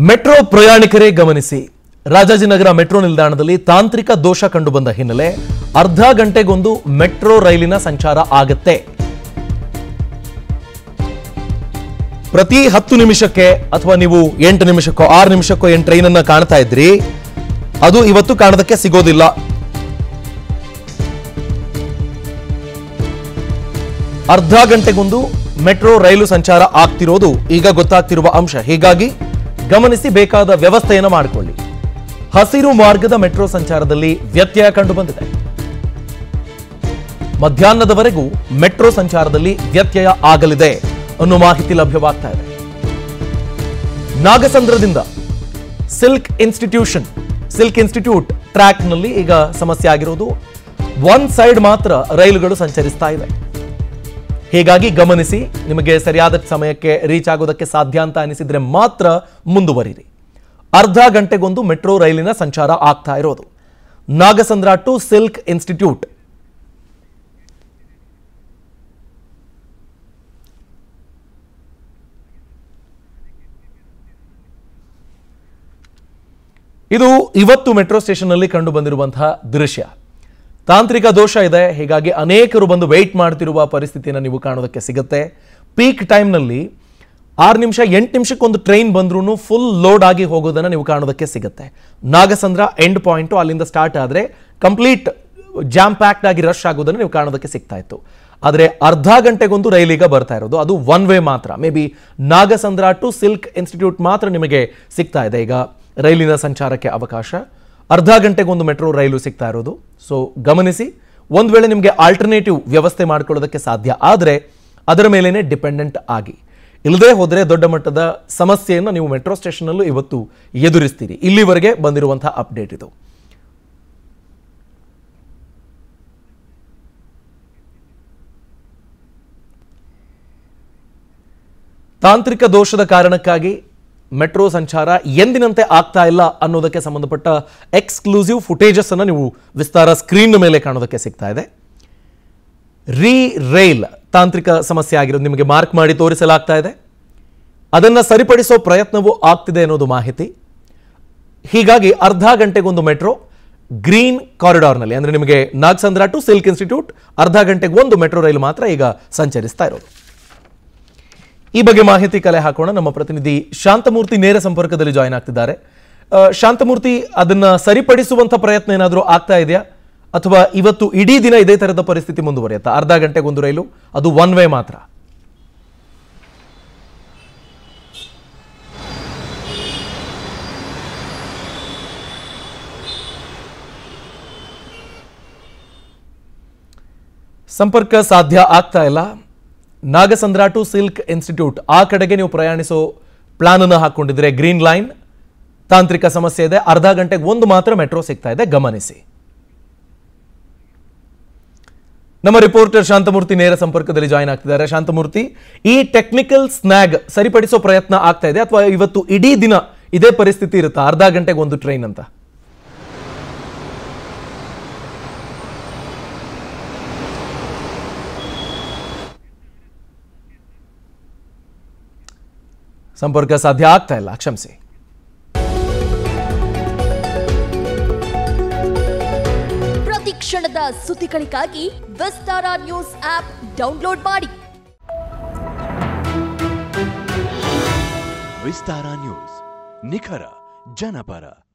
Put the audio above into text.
Metro ಪ್ರಯಾಣಿಕರೇ ಗಮನಿಸಿ, Rajajinagar metro ನಿಲ್ದಾಣದಲ್ಲಿ ತಾಂತ್ರಿಕ ದೋಷ ಕಂಡುಬಂದ ಹಿನ್ನೆಲೆ ಅರ್ಧ ಗಂಟೆಗೊಂದು ಮೆಟ್ರೋ ರೈಲಿನ ಸಂಚಾರ ಆಗತ್ತೆ. ಪ್ರತಿ 10 ನಿಮಿಷಕ್ಕೆ ಅಥವಾ ನೀವು 8 ನಿಮಿಷಕ್ಕೋ 6 ನಿಮಿಷಕ್ಕೋ ಏನು ಟ್ರೈನ್ ಅನ್ನ ಕಾಣ್ತಾ ಇದ್ರಿ, ಅದು ಇವತ್ತು ಕಾಣೋದಕ್ಕೆ ಸಿಗೋದಿಲ್ಲ. ಅರ್ಧ ಗಂಟೆಗೊಂದು ಮೆಟ್ರೋ ರೈಲು ಸಂಚಾರ ಆಗ್ತಿರೋದು ಈಗ ಗೊತ್ತಾಗ್ತಿರುವ ಅಂಶ. ಹೀಗಾಗಿ ಗಮನಿಸಿ, ಬೇಕಾದ ವ್ಯವಸ್ಥೆಯನ್ನು ಮಾಡಿಕೊಳ್ಳಿ. ಹಸಿರು ಮಾರ್ಗದ ಮೆಟ್ರೋ ಸಂಚಾರದಲ್ಲಿ ವ್ಯತ್ಯಯ ಕಂಡು ಬಂದಿದೆ. ಮಧ್ಯಾಹ್ನದವರೆಗೂ ಮೆಟ್ರೋ ಸಂಚಾರದಲ್ಲಿ ವ್ಯತ್ಯಯ ಆಗಲಿದೆ ಅನ್ನೋ ಮಾಹಿತಿ ಲಭ್ಯವಾಗ್ತಾ ಇದೆ. ನಾಗಸಂದ್ರದಿಂದ ಸಿಲ್ಕ್ ಇನ್ಸ್ಟಿಟ್ಯೂಟ್ ಟ್ರ್ಯಾಕ್ನಲ್ಲಿ ಈಗ ಸಮಸ್ಯೆ ಆಗಿರೋದು. ಒನ್ ಸೈಡ್ ಮಾತ್ರ ರೈಲುಗಳು ಸಂಚರಿಸ್ತಾ ಇವೆ. ಹೀಗಾಗಿ ಗಮನಿಸಿ, ನಿಮಗೆ ಸರಿಯಾದ ಸಮಯಕ್ಕೆ ರೀಚ್ ಆಗೋದಕ್ಕೆ ಸಾಧ್ಯ ಅಂತ ಅನಿಸಿದ್ರೆ ಮಾತ್ರ ಮುಂದುವರಿರಿ. ಅರ್ಧ ಗಂಟೆಗೊಂದು ಮೆಟ್ರೋ ರೈಲಿನ ಸಂಚಾರ ಆಗ್ತಾ ಇರೋದು. Nagasandra to silk institute. ಇದು ಇವತ್ತು ಮೆಟ್ರೋ ಸ್ಟೇಷನ್ ಅಲ್ಲಿ ಕಂಡು ಬಂದಿರುವಂತಹ ದೃಶ್ಯ. ತಾಂತ್ರಿಕ ದೋಷ ಇದೆ, ಹೀಗಾಗಿ ಅನೇಕರು ಬಂದು ವೆಯ್ಟ್ ಮಾಡ್ತಿರುವ ಪರಿಸ್ಥಿತಿಯನ್ನು ನೀವು ಕಾಣೋದಕ್ಕೆ ಸಿಗುತ್ತೆ. ಪೀಕ್ ಟೈಮ್ನಲ್ಲಿ 6 ನಿಮಿಷ 8 ನಿಮಿಷಕ್ಕೊಂದು ಟ್ರೈನ್ ಬಂದ್ರೂ ಫುಲ್ ಲೋಡ್ ಆಗಿ ಹೋಗೋದನ್ನು ನೀವು ಕಾಣೋದಕ್ಕೆ ಸಿಗುತ್ತೆ. ನಾಗಸಂದ್ರ ಎಂಡ್ ಪಾಯಿಂಟು, ಅಲ್ಲಿಂದ ಸ್ಟಾರ್ಟ್ ಆದರೆ ಕಂಪ್ಲೀಟ್ ಜಾಮ್ ಪ್ಯಾಕ್ಡ್ ಆಗಿ ರಶ್ ಆಗೋದನ್ನು ನೀವು ಕಾಣೋದಕ್ಕೆ ಸಿಗ್ತಾ ಇತ್ತು. ಆದರೆ ಅರ್ಧ ಗಂಟೆಗೊಂದು ರೈಲಿಗ ಬರ್ತಾ ಇರೋದು, ಅದು ಒನ್ ವೇ ಮಾತ್ರ. Maybe Nagasandra to silk institute ಮಾತ್ರ ನಿಮಗೆ ಸಿಗ್ತಾ ಇದೆ ಈಗ ರೈಲಿನ ಸಂಚಾರಕ್ಕೆ ಅವಕಾಶ. ಅರ್ಧ ಗಂಟೆಗೊಂದು ಮೆಟ್ರೋ ರೈಲು ಸಿಗ್ತಾ ಇರೋದು. ಸೊ ಗಮನಿಸಿ, ಒಂದು ವೇಳೆ ನಿಮಗೆ ಆಲ್ಟರ್ನೇಟಿವ್ ವ್ಯವಸ್ಥೆ ಮಾಡ್ಕೊಳ್ಳೋದಕ್ಕೆ ಸಾಧ್ಯ ಆದರೆ ಅದರ ಮೇಲೇನೆ ಡಿಪೆಂಡೆಂಟ್ ಆಗಿ, ಇಲ್ಲದೆ ಹೋದರೆ ದೊಡ್ಡ ಮಟ್ಟದ ಸಮಸ್ಯೆಯನ್ನು ನೀವು ಮೆಟ್ರೋ ಸ್ಟೇಷನ್ನಲ್ಲೂ ಇವತ್ತು ಎದುರಿಸ್ತೀರಿ. ಇಲ್ಲಿವರೆಗೆ ಬಂದಿರುವಂತಹ ಅಪ್ಡೇಟ್ ಇದು. ತಾಂತ್ರಿಕ ದೋಷದ ಕಾರಣಕ್ಕಾಗಿ ಮೆಟ್ರೋ ಸಂಚಾರ ಎಂದಿನಂತೆ ಆಗ್ತಾ ಇಲ್ಲ ಅನ್ನೋದಕ್ಕೆ ಸಂಬಂಧಪಟ್ಟ ಎಕ್ಸ್ಕ್ಲೂಸಿವ್ ಫುಟೇಜಸ್ ಅನ್ನು ನೀವು ವಿಸ್ತಾರ ಸ್ಕ್ರೀನ್ ಮೇಲೆ ಕಾಣೋದಕ್ಕೆ ಸಿಗ್ತಾ ಇದೆ. ರೈಲ್ ತಾಂತ್ರಿಕ ಸಮಸ್ಯೆ ಆಗಿರೋದು ನಿಮಗೆ ಮಾರ್ಕ್ ಮಾಡಿ ತೋರಿಸಲಾಗ್ತಾ ಇದೆ. ಅದನ್ನು ಸರಿಪಡಿಸೋ ಪ್ರಯತ್ನವೂ ಆಗ್ತಿದೆ ಅನ್ನೋದು ಮಾಹಿತಿ. ಹೀಗಾಗಿ ಅರ್ಧ ಗಂಟೆಗೊಂದು ಮೆಟ್ರೋ ಗ್ರೀನ್ ಕಾರಿಡಾರ್ನಲ್ಲಿ, ಅಂದರೆ ನಿಮಗೆ ನಾಗಸಂದ್ರ ಟು ಸಿಲ್ಕ್ ಇನ್ಸ್ಟಿಟ್ಯೂಟ್ ಅರ್ಧ ಗಂಟೆಗೆ ಒಂದು ಮೆಟ್ರೋ ರೈಲು ಮಾತ್ರ ಈಗ ಸಂಚರಿಸ್ತಾ ಇರೋದು. ಈ ಬಗ್ಗೆ ಮಾಹಿತಿ ಕಲೆ ಹಾಕೋಣ. ನಮ್ಮ ಪ್ರತಿನಿಧಿ ಶಾಂತಮೂರ್ತಿ ನೇರ ಸಂಪರ್ಕದಲ್ಲಿ ಜಾಯಿನ್ ಆಗ್ತಿದ್ದಾರೆ. ಶಾಂತಮೂರ್ತಿ, ಅದನ್ನ ಸರಿಪಡಿಸುವಂತ ಪ್ರಯತ್ನ ಏನಾದರೂ ಆಗ್ತಾ ಇದೆಯಾ, ಅಥವಾ ಇವತ್ತು ಇಡೀ ದಿನ ಇದೇ ತರಹದ ಪರಿಸ್ಥಿತಿ ಮುಂದುವರಿಯುತ್ತಾ? ಅರ್ಧ ಗಂಟೆಗೊಂದು ರೈಲು, ಅದು ಒನ್ ವೇ ಮಾತ್ರ. ಸಂಪರ್ಕ ಸಾಧ್ಯ ಆಗ್ತಾ ಇಲ್ಲ. ನಾಗಸಂದ್ರ ಟು ಸಿಲ್ಕ್ ಇನ್ಸ್ಟಿಟ್ಯೂಟ್ ಆ ಕಡೆಗೆ ನೀವು ಪ್ರಯಾಣಿಸೋ ಪ್ಲಾನ್ ಅನ್ನು ಹಾಕೊಂಡಿದ್ರೆ ಗ್ರೀನ್ ಲೈನ್, ತಾಂತ್ರಿಕ ಸಮಸ್ಯೆ ಇದೆ. ಅರ್ಧ ಗಂಟೆಗೆ ಒಂದು ಮಾತ್ರ ಮೆಟ್ರೋ ಸಿಗ್ತಾ ಇದೆ, ಗಮನಿಸಿ. ನಮ್ಮ ರಿಪೋರ್ಟರ್ ಶಾಂತಮೂರ್ತಿ ನೇರ ಸಂಪರ್ಕದಲ್ಲಿ ಜಾಯಿನ್ ಆಗ್ತಿದ್ದಾರೆ. ಶಾಂತಮೂರ್ತಿ, ಈ ಟೆಕ್ನಿಕಲ್ ಸ್ನ್ಯಾಗ್ ಸರಿಪಡಿಸೋ ಪ್ರಯತ್ನ ಆಗ್ತಾ ಇದೆ ಅಥವಾ ಇವತ್ತು ಇಡೀ ದಿನ ಇದೇ ಪರಿಸ್ಥಿತಿ ಇರುತ್ತಾ, ಅರ್ಧ ಗಂಟೆಗೆ ಒಂದು ಟ್ರೈನ್ ಅಂತ? ಸಂಪರ್ಕ ಸಾಧ್ಯ ಆಗ್ತಾ ಇಲ್ಲ, ಕ್ಷಮಿಸಿ. ಪ್ರತಿ ಕ್ಷಣದ ಸುದ್ದಿಗಳಿಗಾಗಿ ವಿಸ್ತಾರ ನ್ಯೂಸ್ ಆಪ್ ಡೌನ್ಲೋಡ್ ಮಾಡಿ. ವಿಸ್ತಾರ ನ್ಯೂಸ್, ನಿಖರ ಜನಪರ.